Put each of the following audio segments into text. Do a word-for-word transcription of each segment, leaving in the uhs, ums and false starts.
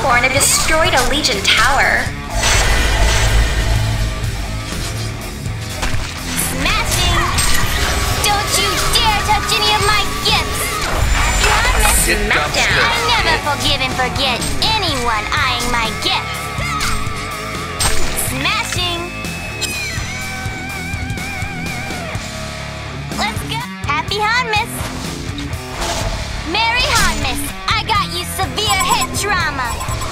Hellborn have destroyed a Legion tower. Smashing! Don't you dare touch any of my gifts! Smackdown! I never forgive and forget anyone eyeing my gifts. Smashing! Let's go! Happy Hanmas! Merry Hanmas! I got you severe head trauma!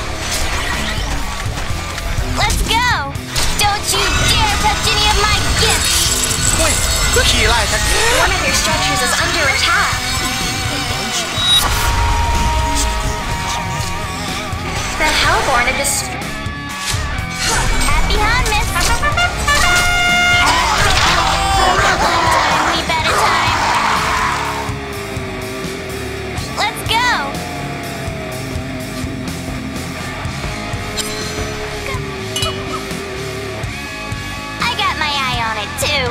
Let's go! Don't you dare touch any of my gifts! One of your structures is under attack. The Hellborn have destroyed. Happy Hanmas! We better time. Let's go! I got my eye on it too.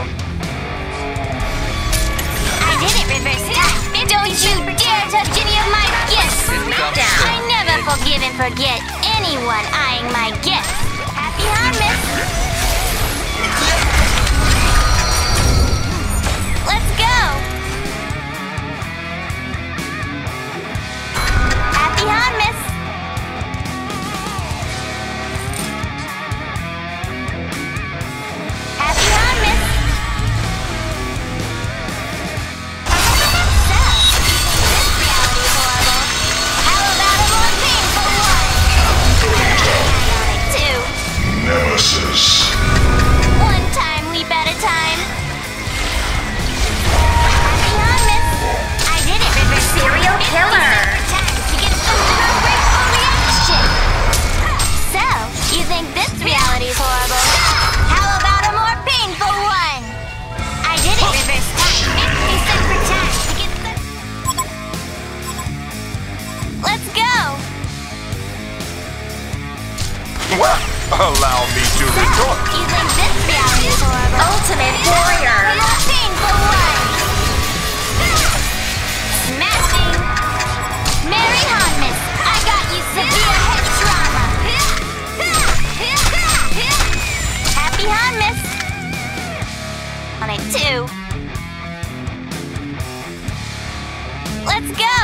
I did it reverse time. Don't you dare touch any of my gifts! Smackdown! I never forgive and forget anyone eyeing my gifts. Happy Hanmas! Let's go! Happy Hanmas! Happy Hanmas! So, this reality is horrible. How about a more painful one? I on it too. Nemesis. One time leap at a time. Happy Hanmas! I did it, River. Serial killer. Time to get something ungrateful reaction. So, you think this reality is horrible? How about a more painful one? I did it, reverse time. fifty separate times to get the... Let's go! Allow me to So, retort. you think this reality is horrible? Ultimate Warrior. A more painful one! Smashing! Merry Hanmas! I got you severe head trauma! Happy Hanmas! On it too. Let's go!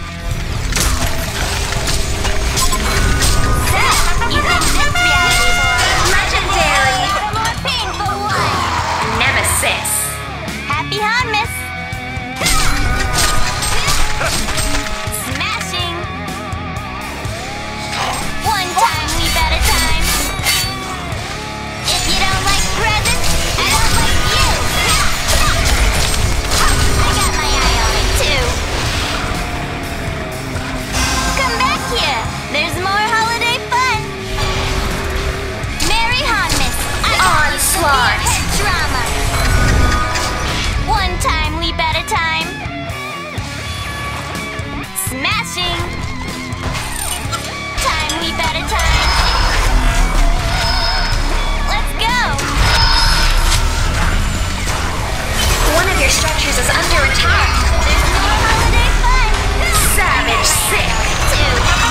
So, you think this reality is horrible? Legendary. A more painful one! Nemesis. Happy Hanmas! Smashing! One time leap at a time. If you don't like presents, I don't like you! I got my eye on it too. Come back here! There's more holiday fun! Merry Hanmas! I got you severe Onslaught. head trauma! One time leap at a time. Smashing. Time leap at a time. Let's go. One of your structures is under attack. There's more holiday fun. Savage sick. Two.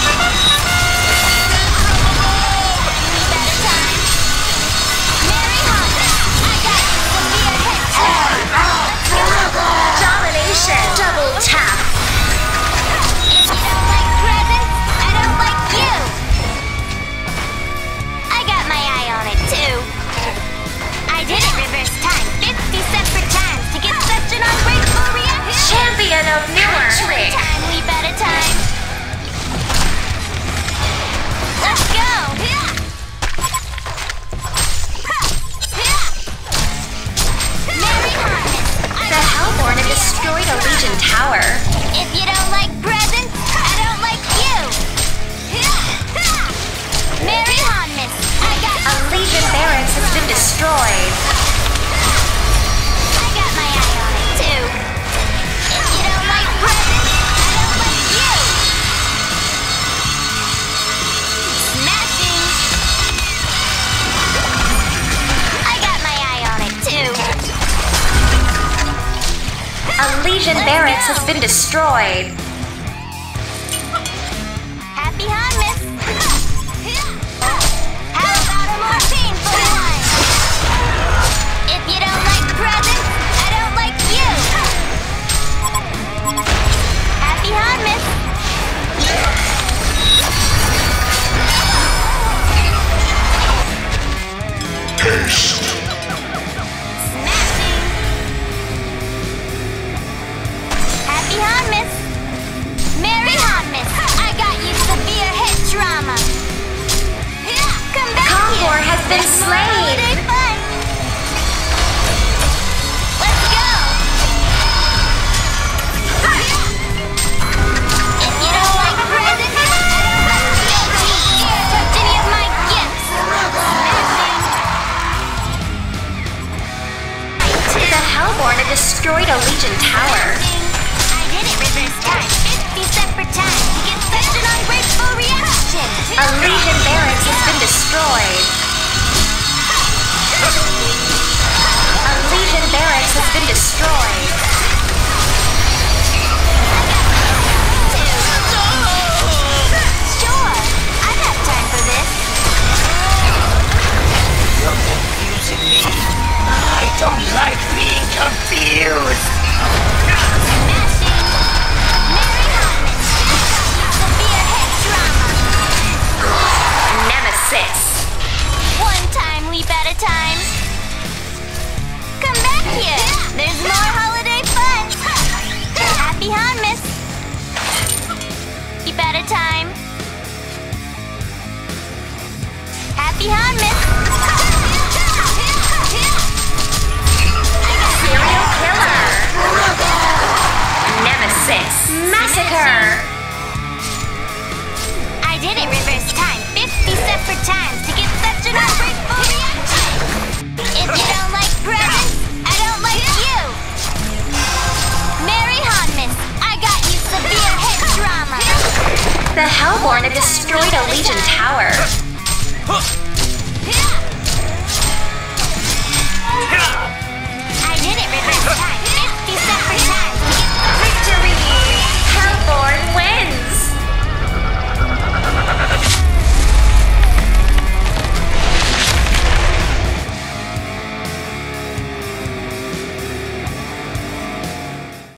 Leap at a time. Merry Hanmas. I got you severe head trauma. Let's go. Domination. Double tap. If you don't like presents, I don't like you. I got my eye on it too. I did it reverse time fifty separate times to get such an ungrateful reaction. Champion of Newark. One time leap at a time. Let's go. Merry Hanmas. I The Hellborn have destroyed a Legion tower. If you don't like presents, I don't like you. Merry Hanmas, I got A Legion barracks has been destroyed. I got my eye on it too. If you don't like presents, I don't like you. Smashing. I got my eye on it too. A Legion Let's barracks go. has been destroyed. Happy Hanmas. been slain. Fun. Let's go. If you don't like presents, don't you dare touch any of my gifts. The Hellborn have destroyed a Legion tower. I did it reverse time, fifty separate times to get such an ungrateful reaction. A Legion barracks has been destroyed. A Legion barracks has been destroyed. Sure, I've had time for this. You're confusing me. I don't like being confused. Smashing. Mary Hartman. Severe head trauma. Nemesis. One time leap at a time. Come back here. There's more holiday fun. Happy Hanmas. Leap at a time. Happy Hanmas. Serial killer. Nemesis. Massacre. I did it reverse time fifty separate times to get such an ungrateful reaction. If you don't like presents, I don't like you. Mary Hanmas, I got you severe head trauma. The Hellborn have destroyed a Legion tower.